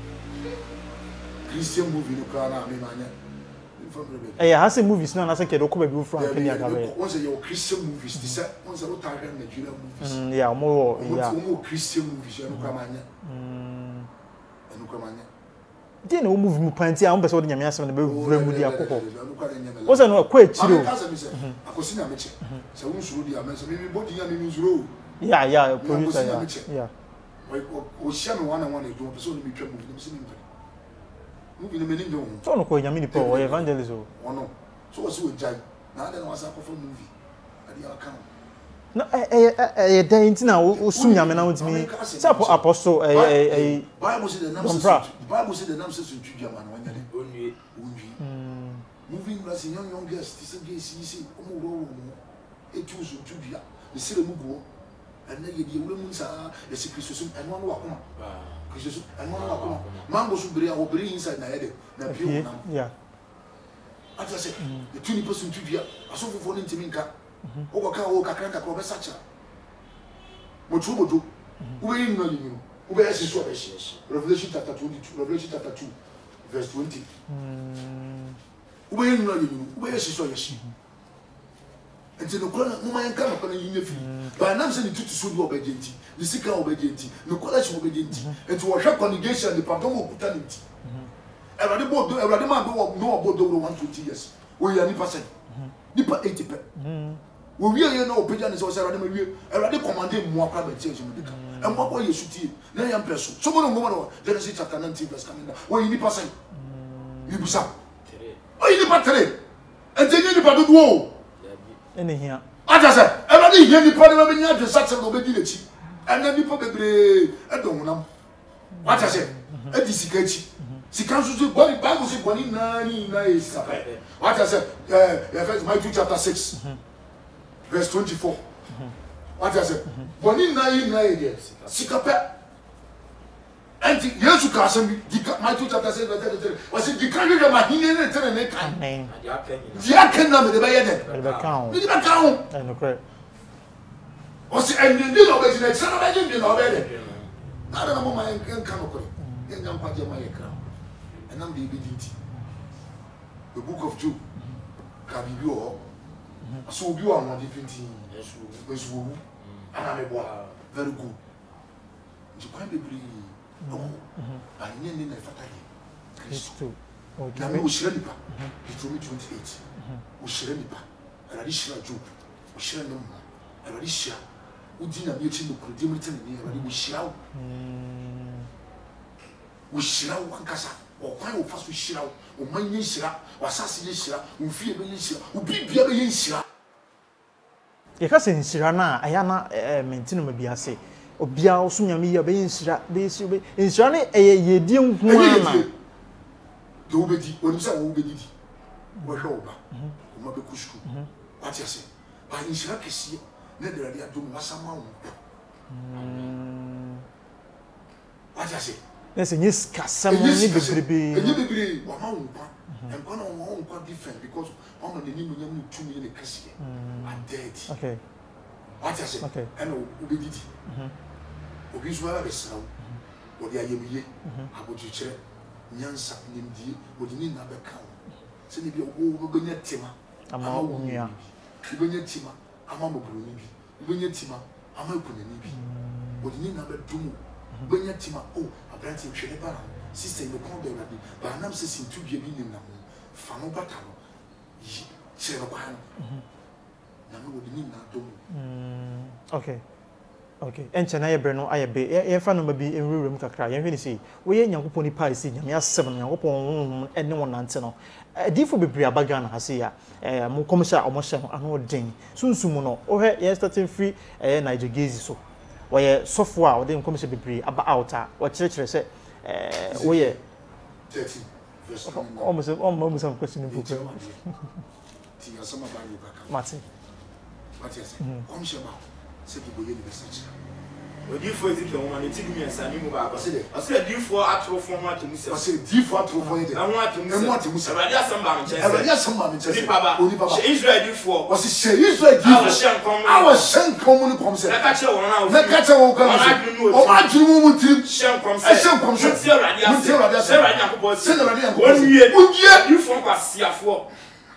Christian movie no kwa na me manya eh ya say movies na na say kedo ko ba bi fra kan ya gabe won say your Christian movies this won say what are Nigeria movies mm yeah mo yeah mo Christian movies no kwa manya mm no kwa manya dey na o movie mu panti a on person nyame asem na be vura mu di akoko o say no kwa echiro akosi na meche say won suro di amenso me me body nya me suro yeah yeah producer yeah o shia me one and one do person me twa movie me se me movie no me ninja o so no ko nyame ni po evangelist o ono so o se o jai na dey na wasa ko from movie ade account no eh eh eh dey ntina o sum nyame na wontimi say apostle eh eh Bible say the name says Bible say the name says to Judah man wanya dey onwie onwie mm moving glass young young girls this again see see omo ro ro mo e tu so Judah the sire mu go and na ye die wura mu sa e se Kristo sum eno no wakoma ah Kristo sum eno no wakoma mango so bere a wo bere inside na yede na pio na yeah ata say the twenty percent Judah aso fofo no ntimi nka o go ka o kakran kakra o be sacha mo tu bodo wo be yin na yin wo be yesi so be shi Revelation chapter twenty-two Revelation chapter two verse twenty mm wo be yin na yin wo be yesi so yeshi enti no kola mo man kan ko na yin fi ba nam se ni tutu so di obedient ni sika obedient no kola shi obedient enti wo hwe congregation ni pardon wo kuta ni ti everybody bo do everybody man do no bo do one hundred twenty years wo ya ni percent ni pa eighty per wo wie ye na opeja ni so se everybody ma wie everybody commande mo akwa ba tie so mo dika e mo akwa yesu tie na ya mpeso so mo no mo no Genesis chapter nineteen verse coming down wo yi ni percent ni busa o yi ni pa three enti ni pa do do ene hia aja se everybody hia ni pa de ba nya de sakse no be di lechi ena ni pa bebre e do honam aja se e di sika chi sika so so body Bible say body na ni na e sika aja se eh first Matthew chapter six verse twenty-four aja se body na ni na e sika pe anti Yesu ka asem di Matthew chapter six verse thirty-three was it di kan de ma hin ne tere ne kan amen dia kan na me de ba ye de be be kan ni ba kan o eh no correct o si en ndi no be ti na se no be ndi no be de na na mo ma en kan no ko en nyam kwa je ma ye kra enam de be dinti the book of Job ka bi bi o so bi o amode twenty yesu yesu wu ana me bo very good ji kwa be bri no anye ni na fata ye Kristo na me o shira nipa Deuteronomy twenty-eight o shira nipa ara di shira Job o shira no mo ara di shira o di na me chi no kuro mi tene ni ara di o shira o o shira o kankasa o kwan o fa so shira o man yin shira o asase yin shira o fie be yin shira o bibia be yin shira ye ka se nshira na aya na mentino ma bia se obia oso nyame ya be nshira be si be nshira ne eye yedi nhu ana do obedi oni se wo obedi di wo hwe oba o ma be kusku ati ase ba nshira kesi ne de rade adom wasama wo mm ati ase ese nyes kasam ni bebrebe enye bebrebe wa ma wo pa en kono wo wo different because on the name nyam tumi ne kesi are dead okay What I say? Okay. And obediti. Obi zuwa be srawo. Odi ayemiye. Abojuchere. Nyansa nimdie. Odi ni na be kan. Se ni bi o benya tema. Ama onua. Benya tema. Ama moburu ni bi. Benya tema. Ama ekuna ni bi. Odi ni na be dumu. Benya tema. Oh, abranti hwele bara. Sister in the corner already. But I'm saying to be in na mo. Fa no bata no. Yi. Chere no kwa no. Na no odi ni na dumu. Mm. Okay. Okay. Enche na ye bre no aye be. Ye fa no ma bi enwurum kakra. Ye hwe ni sei. Wo ye nyankopon ni pa isi nyame asem no nyankopon ene wonante no. Edifo bebre abaga na hase ya. Eh mo komisha omo hye no ano den. Sunsumu no. O hwe ye starting free eh Niger Gazi so. Wo ye software wo de komisha bebre aba out a wo kire kire se eh wo ye thirty verse almost almost some question in book. Ti asama ba yu baka. Mati. Mati ase. Kom sheba. Se bi boye ni message. Odi fo ezi ke won na ti dumi asa ni mu ba ko. Ase de. Ase di fo atro fo ho atemu se. Ase di fo atro fo de. Na ho atemu se. Na ho atemu se. Awurade asem ba me chese. Awurade asem ba me chese. Oni baba. Oni baba. She Israel di fo. Ase she Israel di fo. Awo shen kom. Awo shen kom ni kom se. Na ka che won na. Na ka che won ka se. O ma dwunu mu tim. Shen kom se. Shen kom se. Ti Awurade asem. Ti Awurade asem. Awurade yakobɔ se. Se Awurade yakobɔ se. Onwie. Onwie. Di fo kwasiafo.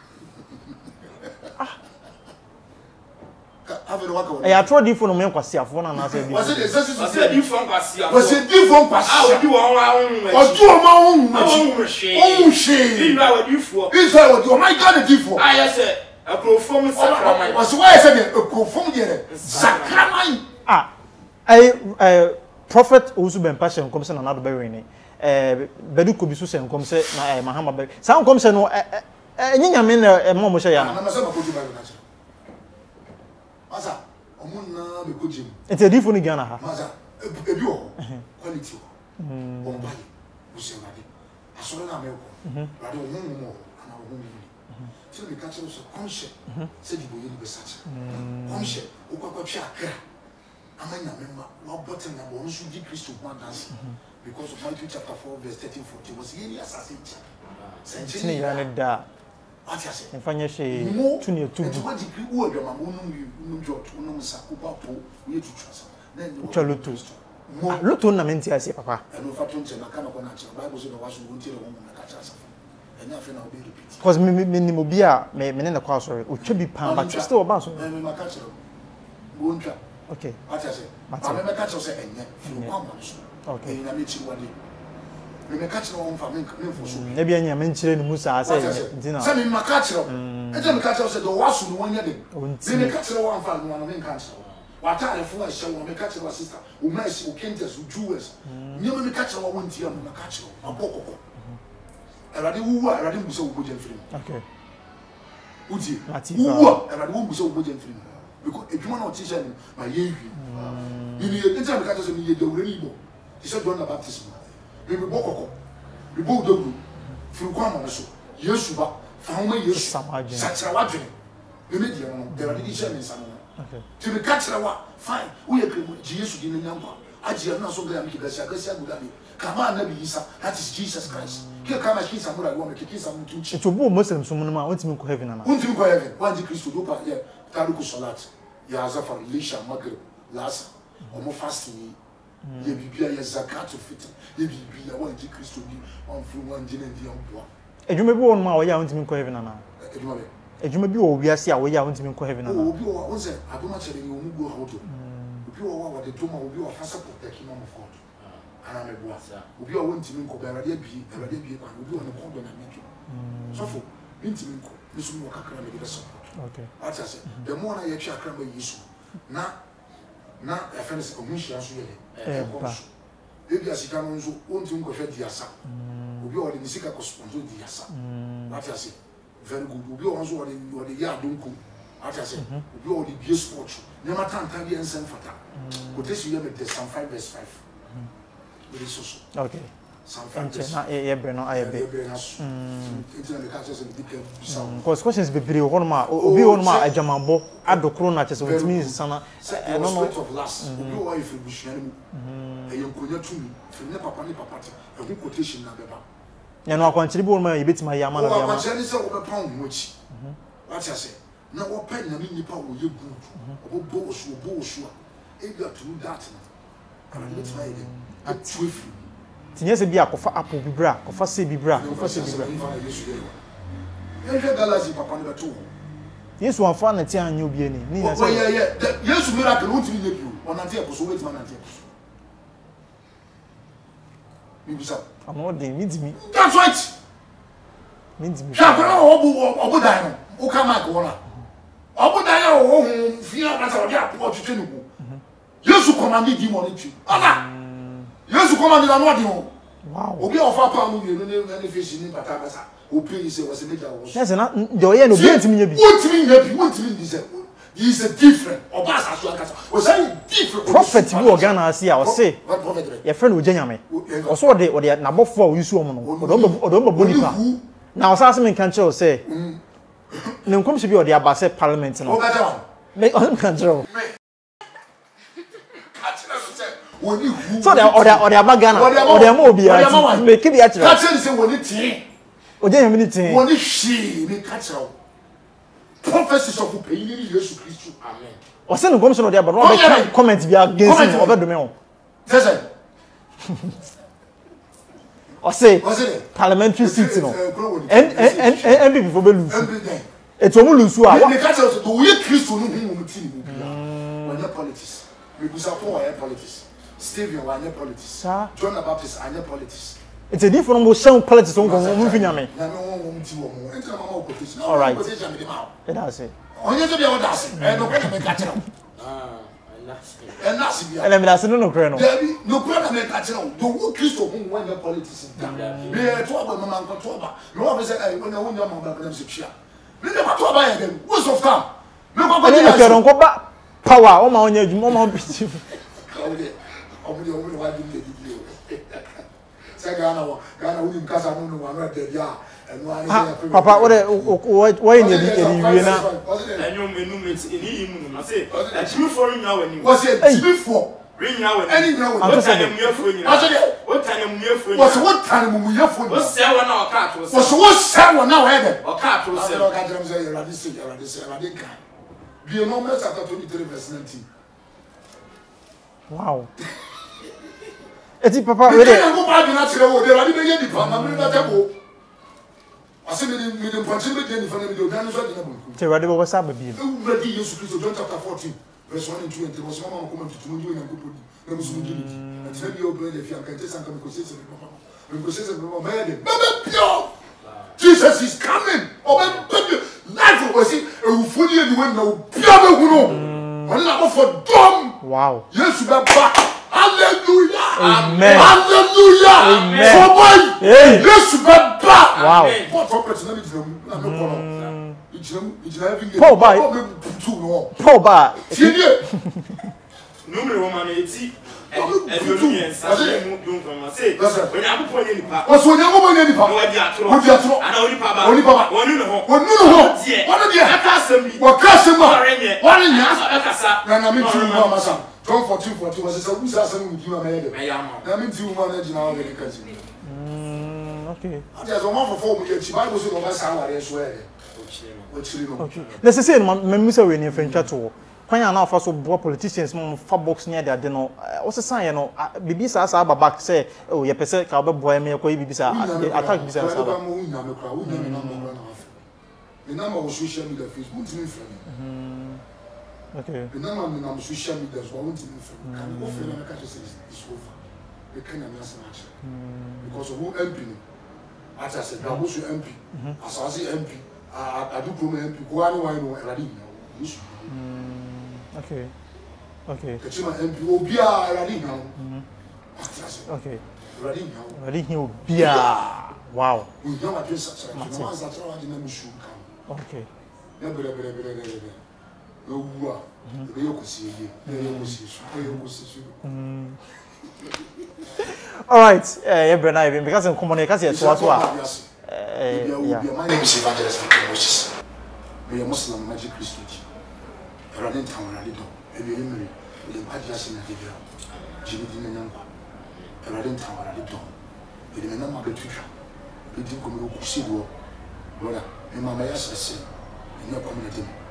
E ya tro di fo no me kwasiafo na na se bi. Ase de sesi so. Ase di fo kwasiafo. Ase di fo kwasiafo. Ah, odi won wa hun me. Odu o ma hun me. Hun me hwe. Hun hwe. Israel wa di fo. Israel wa di o my God di fo. Ah, yes sir. Akrofom sakraman. Ase wa say de akrofom de sakraman. Ah. I eh prophet Osu Ben Passion kom se na nado be wini. Eh bedu ko bi so se kom se na eh Mahama be. Sa kom se no eh eh nyanyame na mo mo hye ya Na no. na se ba ko ju ba na che. Asa omun na be ko jim. Enti di fo ni Ghana ha. Masa ebi o quality o. Bomba bu se na de. Asoro na me ko. Rade o hun mu ana o hun mu. Ti be ka che so conscious. Se di boye ni be sache. Conscious o kwa kwa twa akra. Amanya memma wa bottom na bo nso di Christo kwa dance. Because of Matthew chapter four verse thirteen fourteen was here assassin. Tini ya ne da. Atiase. Mfanye hye tuni etubu. Enti wa degree wo adwama mo no mu jot no mu sakuba po wo ye tutwasa. Na ni Twa loto. Ah, loto na menti ase papa. Eno fa tonche na kana ko na che. Bible say no waso wo ntire wo na ka cha sa. Enya afi na obi repeat. Because me me ni mo bia me me ne kwa sorry. Otwa bi pan but still oba so. Me me maka che. Wo ntwa. Okay. Atiase. Ma me maka che say enye. Kwa mo so. Okay. Na me chi wade. Me maka che wo mfa me me fo so. Na bia nya me nchire ni musa say ntina. Say me maka che. Eje me ka che say do waso no wonya de. Me maka che wo mfa no me nka che. Wata alefo a hye wo me ka che wa sister. Wo ma si o kentes o jewels. Nyema me ka che wo wonti am me ka che wo abokoko. Erade wuwa erade mbuso wo boje mfiri. Okay. Uti. Wuwa erade wo mbuso wo boje mfiri. Because edwuma na o ti hye ni ma ye hwi. Ni ni e ti am ka che so ni ye dawure ni bo. Ti se John the Baptist. Me me bokoko. Me bo dawuru. Firi kwa ma so. Yesu ba. Fa ho ma Yesu. Sachira wadwene. Me me di no. Erade di hye ni sa no. Okay. To the catcher, fine. We agree with Jesus in the number. Ajia na so gaya mikigasi agasi agudani. Kama nabi Isa, that is Jesus Christ. Here kama kisa mura gwa mekikisa mtunchi. Etubu Muslim so munuma wonti me ko heaven na. Wonti me ko heaven. Wanji Kristo do pa ye taruku salat. Ya azafar lisha maghrib lasa. Omo fasting ye bibia ye zakat fit. Ye bibia wanji Kristo bi on fu wanji na ndi amboa. Edwuma bi won ma wo ya wonti me ko heaven na. Edwuma be. Edwuma bi wo wiase a wo ya wonti me ko heaven na. Obi wo wonse adoma chere ni omu go hodo. Obi wo wa de toma obi wo fasa for the kingdom of God. Ana me boa. Obi wo ntimi nko be erade abi erade abi kwa obi wo ne kondo na mejo. So for ntimi nko nisu mo kakra me de support. Okay. Ati ase the more na ye twa akra ma Yesu na na e fa ne se omunhia so ye e ko so. Ebi asika no nso ontimi nko hwe di asa. Obi wo de nisika ko sponsor di asa. Ati ase very good. Obi wo nso wo de wo de ya donko. Ati ase obi wo de bie sport. Nyama tantan bi ensen fata. Quotation here with Psalm five verse five. Very so so. Okay. Psalm five verse na e bre no aye be. Mm. It's in the catches and big Psalm. Because questions be bere ho ma obi ho ma adwamabo adokro na chese wotimi sana no no spirit of last. Obi wo if bushia mu. E yenkonya tumi. Fi ne papa ne papa te. E go quotation na beba. Ya no akwanchiri bi wo ma yebetima ya ma na ya ya ma. Akwanchiri se wo be pound mo chi. What you say? na open na me nipa wo ye good obo bo so bo so a e got to that na and let's find it at twelve tinye se bia kofa apple bibra kofa se bibra kofa se bibra e je galaxy papa no beto Yesu anfa na ti anyo bi ani ni na say oh yeah yeah Yesu miracle won ti ni bi o na ti e ko so wait man na ti e ko mi bisa amo de mi di mi that's right mi di mi sha ko obu obu dan no o ka mark wona obu dan ya o hu fia na sa o dia po twetwe ni ko Yesu commande di mo ni chi ala Yesu commande na no di ho wow obi ofa pa mu ni ni na fish ni pata basa o pay say was meja wo yes na de o ye no bi ntimi nya bi ntimi nya bi ntimi ndi say he is a different oba asaso akasa o say different prophet bi organa asi a o say your friend o janyame o so de o de na bofo a o yusu omo no o do o do mo bonipa na o sa se me kan che o say ne nkom se bi o de aba say parliament no o ga ja me o kan che o woni hu so de o de o de aba Ghana o de mo obi a me ki bi a che ka che se woni tie o janyame ni tin woni hwi me ka che o prophecies of the Jesus Christ. Amen. O se nkom se no de aba no be comment bi against him o be do me o say o say parliamentary seat no and and and people for be lose it o mu lose a me ka che o do we Christ no hu mu ti ni bia wanya politics me busa po wanya politics Stephen wanya politics John the Baptist wanya politics it's a different mo show politics on go mo finya me na me won won ti wo mo enta mama o politics all right politician me dey ma it has it onye so bia wo das e no kwa me ka che ah e na si bia ele me das no no kre no David no kwa na me ka che no do wo Christ hu wanya politics me to aba mama nko to aba me wo be say eh wona won ma ba na se chia me ne ba to aba ya dem waste of time me kwa kwa ni kre nko ba power o ma onye adwuma o ma biti Obi obi obi wa di le di o. Say Ghana wa Ghana uni mkasa no no wa no de dia enu ani say papa what what you need e wie na enyo menu met eni yimu no say achimi for nya wani was it achimi for nya wani any nya wani what time mu yefo nyina was it what time mu yefo nyina was what time mu yefo nyina was say wona o ka to say was what say wona o head o ka to say o ka tell me say you ready say you ready say ready kan bi no me chapter twenty-three verse nineteen wow eti papa we dey go ba bi na tire wo dey ready be ye di pa na me na table ase me me dem punch me dey ni fa na me dey dan so dey na bonku te ready we sa ba bi e ready Jesus Christ John chapter fourteen verse one and two and three was mama ko man tutu ndi na ko podi na me so ndi ndi na tire bi o be dey fi an kan te san kan ko se se mama me ko se se mama me dey baba pio Jesus is coming o be baby life was it e wu foni e ni we na o pio be hu no oni na go for dom wow Jesus be back hallelujah amen hallelujah amen for boy hey Jesus be back wow what for person na me na me ko no Paul ba Paul ba tiye numero woman eti ebionu yensa mu dum from say when akopon ye nipa o so nyango mo nipa no di atro o di atro ana oni pa ba oni pa ba oni no ho oni no ho oni di aka asem bi wa ka asem ma wani nya aka sa na na mi ti ma ma sa John fourteen fourteen was say who say asem with you ma ye de me ya ma na mi ti ma na jina o de ka ji mm okay ati aso mo fofo mu ye ti bible say no ba sa ware so e okay let's say me me say we ni fentwa to kwanya na afa so bo politicians mo fa box near the ade no o se san ye no bibi sa sa back say oh ye pese ka be boy me ko bibi sa attack bibi sa sa ba mo nya me kra wo nya me na mo na afa me na mo social media Facebook ti me friend mhm okay me na mo na mo social media so wo ti me friend kan go friend na ka say is over e kan na me asa na because who M P no ata say da bo so M P asase M P adu pro M P ko ani wan no erade nya yes okay okay kachima M P obia erade nya okay erade nya erade nya obia wow we know what this is no one that try to na mishu kan okay na bere bere bere bere no wa be yokusi ye be yokusi su be yokusi su mm all right eh uh, Brena even because in common because you to so eh yeah my name is Evangelist Moses we are Muslim Magic Christian erade town erade do e be yemre le mpadia se na debia jibi di na nyanko erade town erade do e de na ma betutwa e di ko me okusi do brother me mama ya sese e ne ko me dem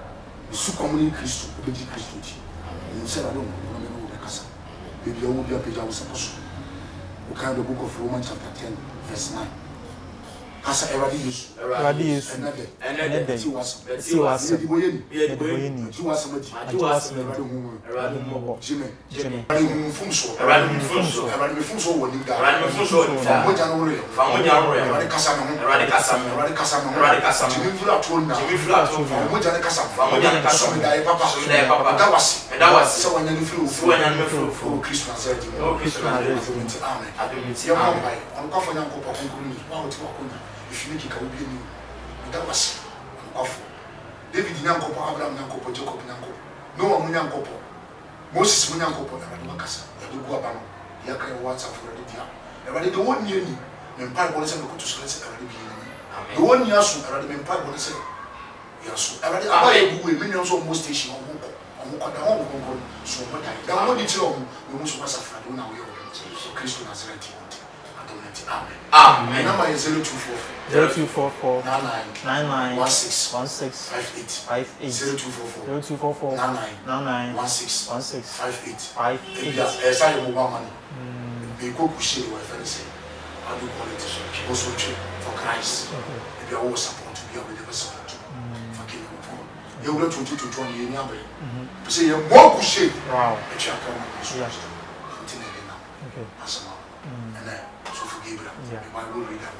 su komuni Kristo obeji Kristo ti you say I don't know me no kasa baby I won't be a page I was supposed to we can the book of Romans chapter ten verse nine kasa everybody use everybody use another another ti was ti was di boyeni di boyeni ti was madi ti was everybody hu everybody mo jime jime everybody mu fun so everybody mu fun so everybody mu fun so woni da everybody mu fun so fa mo janu re fa mo janu re everybody kasa me hu everybody kasa me everybody kasa me hu everybody kasa me jime fula to na jime fula to fa mo janu kasa fa mo janu kasa so me da e papa so me da e papa da wasi me da wasi so wanya ni flu so wanya ni flu for Christ Nazareth oh Christ Nazareth amen adumiti ya mo bai on ka fa nyanko pa konkuru ni wa o ti wa konkuru ifini ka obi ni da wasi afọ David nyankopo Abraham nyankopo Jacob nyankopo Noah munyankopo Moses munyankopo na bado makasa ya dugu abano ya kai WhatsApp for the dia e bade de woni ni me mpa bo se me kutu so se e bade bi ni amen de woni asu e bade me mpa bo se ya su e bade aba e buwe me nyon so mo station on ko on ko da on ko so mo dai da mo di ti o mo mo so wasa fra do na we o Christ Nazareth amen amen number is zero two four zero two four four nine nine nine nine one six one six five eight five eight zero two four four zero two four four nine nine nine nine one six one six five eight five eight. eh say mobile money be go push it we find say how do call it also for Christ if you all support to be able to support for kingdom of God you will twenty to twenty years now be say you more push it wow e cha ka mo so yeah continue now okay asama and then so forgive them yeah the Bible reader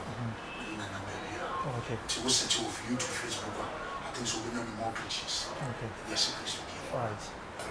okay to was set of you to Facebook I think so we know more preachers okay yes Christ all right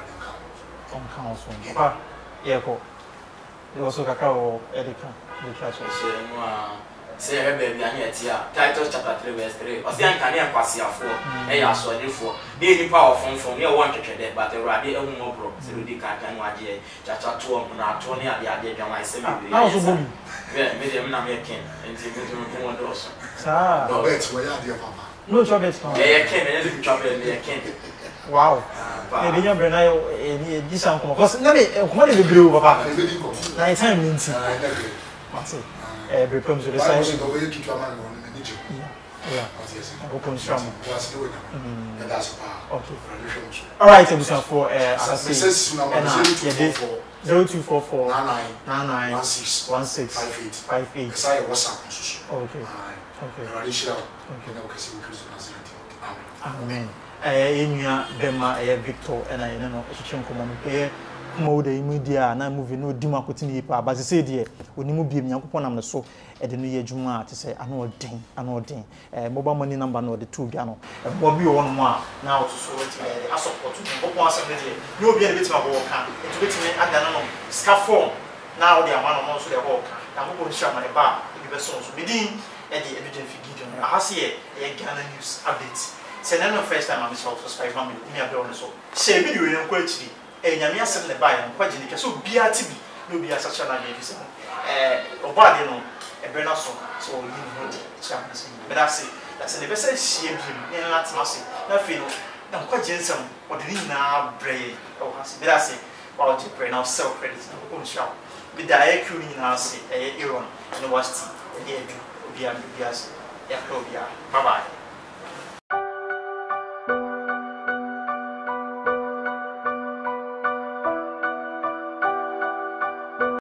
on on council papa yeah ko you also kakao edika the church se no a se e baby ani etia Titus chapter three verse three o se anka ne akwasiafo e ya asodefo de nipa ofonfon ne e won twetwede but Awurade ehu mo bro se odi kankan no age chacha to o na to ne ade ade dwan se me na so bom yeah me dem na me ken enti me dem ko won dos sa no bet we ya dey papa no chobet kan yeah ken me dey twabel me ken wow e bi nyambre na e ni di san ko cause na me ko dey bebre o papa na time ni nti mate eh be pam so the sai side go we kitu amana no ni je yeah go kon sham was doing and that's pa okay all right so for eh assess na zero two four four nine nine nine one six one six five eight sai WhatsApp so okay okay already share okay na okay see Christ Nazareth amen eh enua bema eh Victor and I no ehwe nkomo mpe mo de media na movie no di makoti ni pa ba se se de onimu biem nyankopon nam ne so e de no ye adwuma te se ana odin ana odin eh mobile money number no de two bia no e bo bi won mo a na o so weti e a support no bo asem de ni obi e beti ma bo ka e to beti me adana no ska form na o de ama no so de bo ka na mo bo nshama ne ba e bi be so so bidin e de e bi den figi don a hase e e Ghana news update se na no first time am so subscribe family me abi on so share video yen ko akiri e nyame asem ne ba yen kwa gine ke so bia ti bi no bia sacha na be se eh obade no e be na so so you know the chance me that say that say ne be say share bi ne na atmase na fe no na kwa gine sem o de ni na bre o hase me that say wa o je bre na sell credit na ko nsha be da e ku ni na say e iron no was ti e edu obi an bia say ya ko bia bye bye.